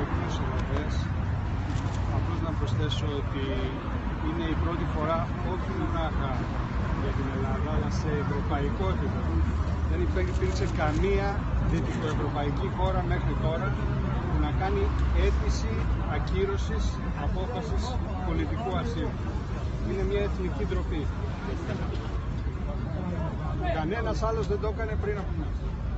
αγαπημένους Ελλαδές. Απλώς να προσθέσω ότι είναι η πρώτη φορά όχι μονάχα για την Ελλάδα, αλλά σε ευρωπαϊκό επίπεδο. Δεν υπήρξε καμία δυτικοευρωπαϊκή χώρα μέχρι τώρα που να κάνει αίτηση ακύρωσης απόφασης πολιτικού ασύλου. Είναι μια εθνική ντροπή. Κανένας άλλος δεν το έκανε πριν από εμάς.